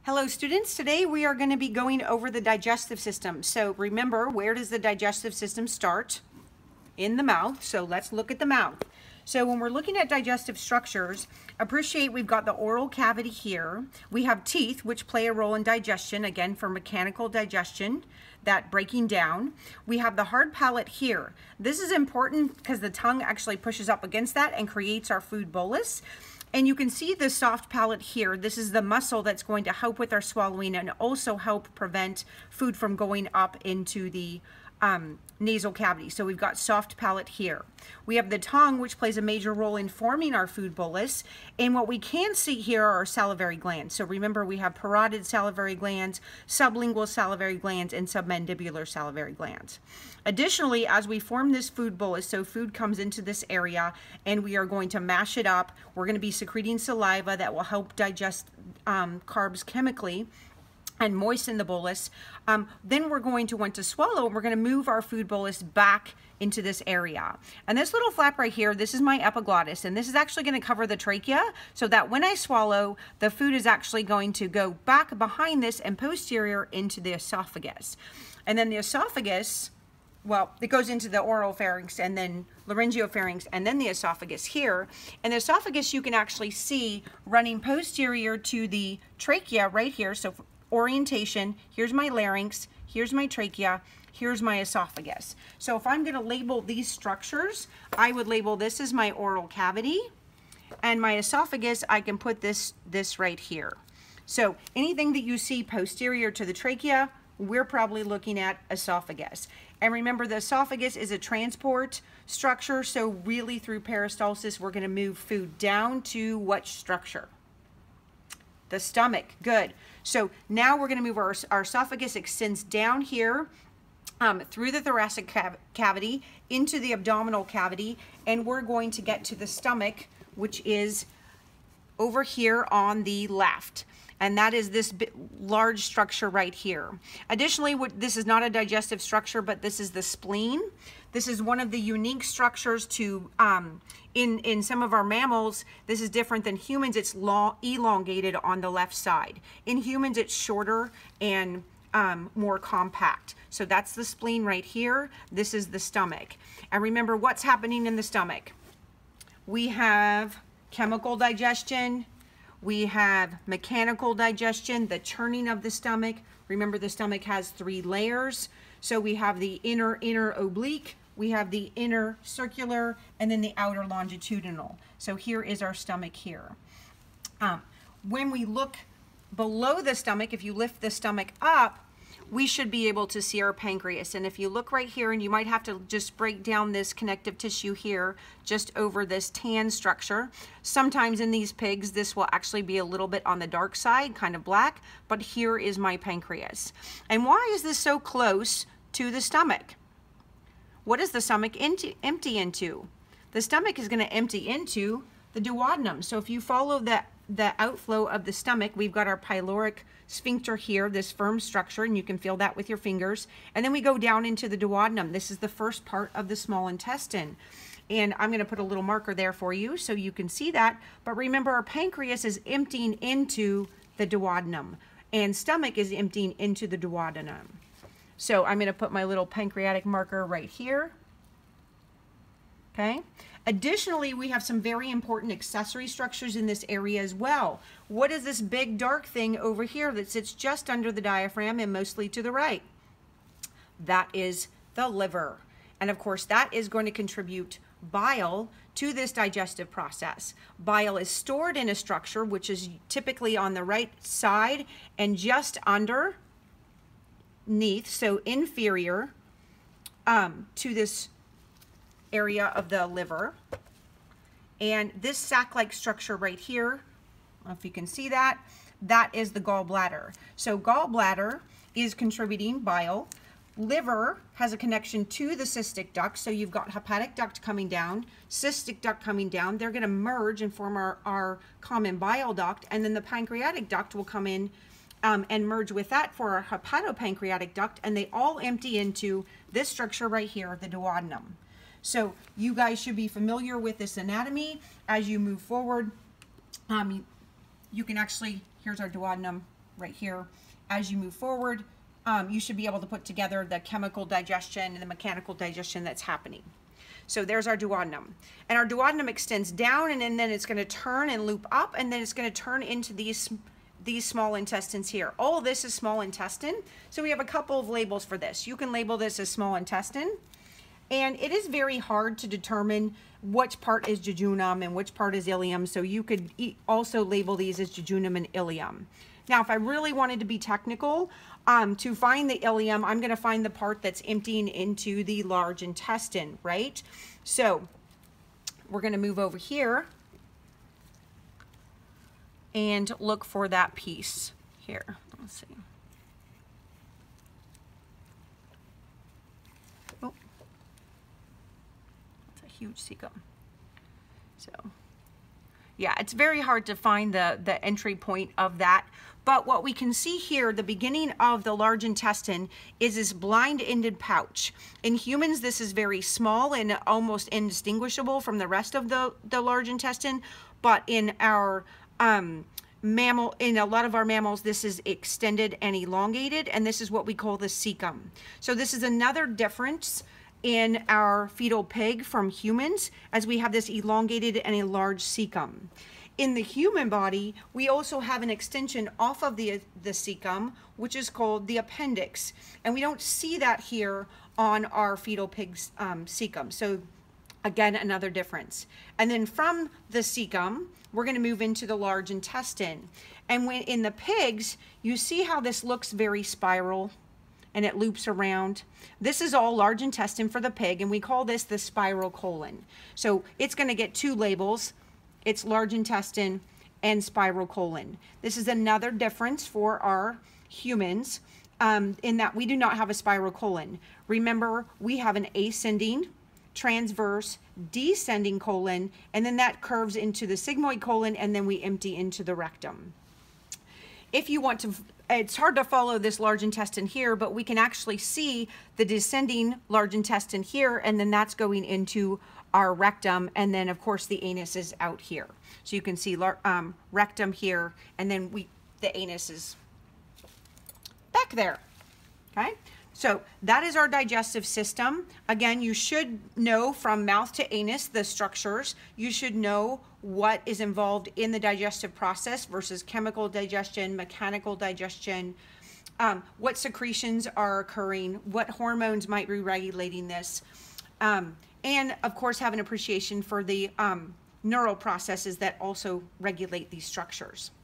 Hello students, today we are going to be going over the digestive system. So remember, where does the digestive system start? In the mouth. So let's look at the mouth. So when we're looking at digestive structures, appreciate we've got the oral cavity here. We have teeth, which play a role in digestion, again for mechanical digestion, that breaking down. We have the hard palate here. This is important because the tongue actually pushes up against that and creates our food bolus. And you can see the soft palate here. This is the muscle that's going to help with our swallowing and also help prevent food from going up into the nasal cavity. So we've got soft palate here. We have the tongue, which plays a major role in forming our food bolus. And what we can see here are salivary glands. So remember, we have parotid salivary glands, sublingual salivary glands, and submandibular salivary glands. Additionally, as we form this food bolus, so food comes into this area and we are going to mash it up. We're going to be secreting saliva that will help digest carbs chemically and moisten the bolus. Then we're going to want to swallow, and we're going to move our food bolus back into this area. And this little flap right here, this is my epiglottis, and this is actually going to cover the trachea so that when I swallow, the food is actually going to go back behind this and posterior into the esophagus. And then the esophagus, well, it goes into the oropharynx and then laryngopharynx and then the esophagus here. And the esophagus you can actually see running posterior to the trachea right here. So orientation, here's my larynx, here's my trachea, here's my esophagus. So if I'm going to label these structures, I would label this as my oral cavity, and my esophagus, I can put this right here. So anything that you see posterior to the trachea, we're probably looking at esophagus. And remember, the esophagus is a transport structure, so really through peristalsis, we're going to move food down to what structure? The stomach. Good. So now we're going to move our esophagus extends down here through the thoracic cavity into the abdominal cavity, and we're going to get to the stomach, which is over here on the left. And that is this large structure right here. Additionally, this is not a digestive structure, but this is the spleen. This is one of the unique structures to, in some of our mammals, this is different than humans. It's elongated on the left side. In humans, it's shorter and more compact. So that's the spleen right here. This is the stomach. And remember what's happening in the stomach. We have chemical digestion. We have mechanical digestion, the churning of the stomach. Remember, the stomach has 3 layers. So we have the inner oblique, we have the inner circular, and then the outer longitudinal. So here is our stomach here. When we look below the stomach, if you lift the stomach up, we should be able to see our pancreas. And if you look right here, and you might have to just break down this connective tissue here, just over this tan structure. Sometimes in these pigs, this will actually be a little bit on the dark side, kind of black, but here is my pancreas. And why is this so close to the stomach? What does the stomach empty into? The stomach is going to empty into the duodenum. So if you follow the outflow of the stomach, we've got our pyloric sphincter here, this firm structure, and you can feel that with your fingers. And then we go down into the duodenum. This is the first part of the small intestine. And I'm going to put a little marker there for you so you can see that. But remember, our pancreas is emptying into the duodenum, and stomach is emptying into the duodenum. So I'm going to put my little pancreatic marker right here. Okay. Additionally, we have some very important accessory structures in this area as well. What is this big dark thing over here that sits just under the diaphragm and mostly to the right? That is the liver. And of course, that is going to contribute bile to this digestive process. Bile is stored in a structure which is typically on the right side and just underneath, so inferior to this area of the liver. And this sac-like structure right here, I don't know if you can see that, that is the gallbladder. So gallbladder is contributing bile. Liver has a connection to the cystic duct, so you've got hepatic duct coming down, cystic duct coming down. They're going to merge and form our common bile duct, and then the pancreatic duct will come in and merge with that for our hepatopancreatic duct, and they all empty into this structure right here, the duodenum. So you guys should be familiar with this anatomy as you move forward. You can actually, here's our duodenum right here. As you move forward, you should be able to put together the chemical digestion and the mechanical digestion that's happening. So there's our duodenum. And our duodenum extends down, and then it's going to turn and loop up, and then it's going to turn into these small intestines here. All this is small intestine. So we have a couple of labels for this. You can label this as small intestine. And it is very hard to determine which part is jejunum and which part is ileum. So you could also label these as jejunum and ileum. Now, if I really wanted to be technical, to find the ileum, I'm going to find the part that's emptying into the large intestine, right? So we're going to move over here and look for that piece here. Let's see. Oh, that's a huge cecum. So yeah, it's very hard to find the entry point of that. But what we can see here, the beginning of the large intestine is this blind-ended pouch. In humans, this is very small and almost indistinguishable from the rest of the large intestine. But in our in a lot of our mammals, this is extended and elongated, and this is what we call the cecum. So this is another difference in our fetal pig from humans, as we have this elongated and a large cecum. In the human body, we also have an extension off of the cecum, which is called the appendix. And we don't see that here on our fetal pig's cecum. So again, another difference. And then from the cecum, we're going to move into the large intestine. And when in the pigs, you see how this looks very spiral and it loops around. This is all large intestine for the pig, and we call this the spiral colon. So it's going to get two labels. It's large intestine and spiral colon. This is another difference for our humans in that we do not have a spiral colon. Remember, we have an ascending, transverse, descending colon, and then that curves into the sigmoid colon, and then we empty into the rectum. If you want to, it's hard to follow this large intestine here, but we can actually see the descending large intestine here, and then that's going into our rectum, and then of course the anus is out here. So you can see rectum here, and then the anus is back there. Okay, so that is our digestive system. Again, you should know from mouth to anus the structures. You should know what is involved in the digestive process versus chemical digestion, mechanical digestion, what secretions are occurring, what hormones might be regulating this, and of course have an appreciation for the neural processes that also regulate these structures.